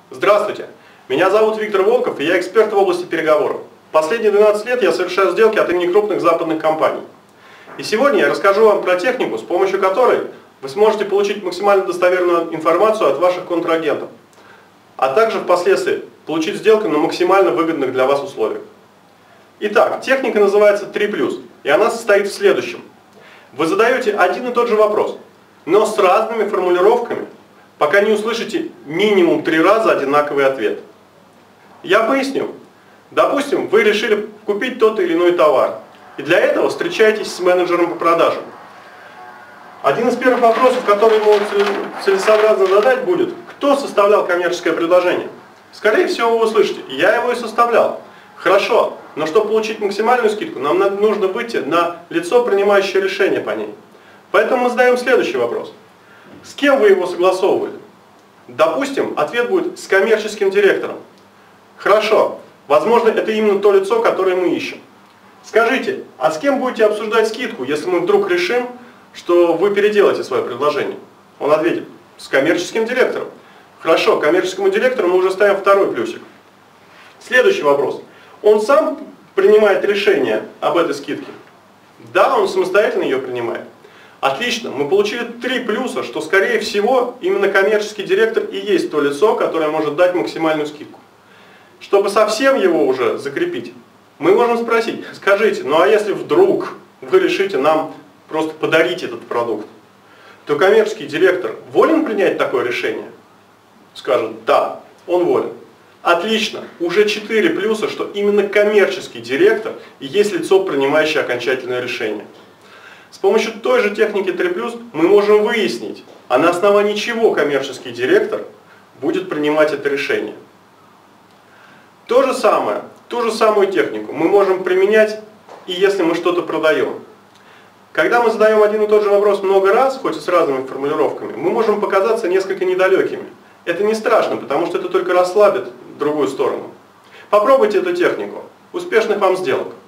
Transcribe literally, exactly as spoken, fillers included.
Здравствуйте, меня зовут Виктор Волков, и я эксперт в области переговоров. Последние двенадцать лет я совершаю сделки от имени крупных западных компаний. И сегодня я расскажу вам про технику, с помощью которой вы сможете получить максимально достоверную информацию от ваших контрагентов, а также впоследствии получить сделку на максимально выгодных для вас условиях. Итак, техника называется три плюс, и она состоит в следующем. Вы задаете один и тот же вопрос, но с разными формулировками, пока не услышите минимум три раза одинаковый ответ. Я поясню. Допустим, вы решили купить тот или иной товар, и для этого встречаетесь с менеджером по продажам. Один из первых вопросов, который ему целесообразно задать, будет: кто составлял коммерческое предложение? Скорее всего, вы услышите: я его и составлял. Хорошо, но чтобы получить максимальную скидку, нам нужно выйти на лицо, принимающее решение по ней. Поэтому мы задаем следующий вопрос. С кем вы его согласовывали? Допустим, ответ будет: с коммерческим директором. Хорошо, возможно, это именно то лицо, которое мы ищем. Скажите, а с кем будете обсуждать скидку, если мы вдруг решим, что вы переделаете свое предложение? Он ответит: с коммерческим директором. Хорошо, коммерческому директору мы уже ставим второй плюсик. Следующий вопрос. Он сам принимает решение об этой скидке? Да, он самостоятельно ее принимает. Отлично, мы получили три плюса, что скорее всего именно коммерческий директор и есть то лицо, которое может дать максимальную скидку. Чтобы совсем его уже закрепить, мы можем спросить: скажите, ну а если вдруг вы решите нам просто подарить этот продукт, то коммерческий директор волен принять такое решение? Скажет: да, он волен. Отлично, уже четыре плюса, что именно коммерческий директор и есть лицо, принимающее окончательное решение. С помощью той же техники три плюс мы можем выяснить, а на основании чего коммерческий директор будет принимать это решение. То же самое, ту же самую технику мы можем применять, и если мы что-то продаем. Когда мы задаем один и тот же вопрос много раз, хоть и с разными формулировками, мы можем показаться несколько недалекими. Это не страшно, потому что это только расслабит другую сторону. Попробуйте эту технику. Успешных вам сделок!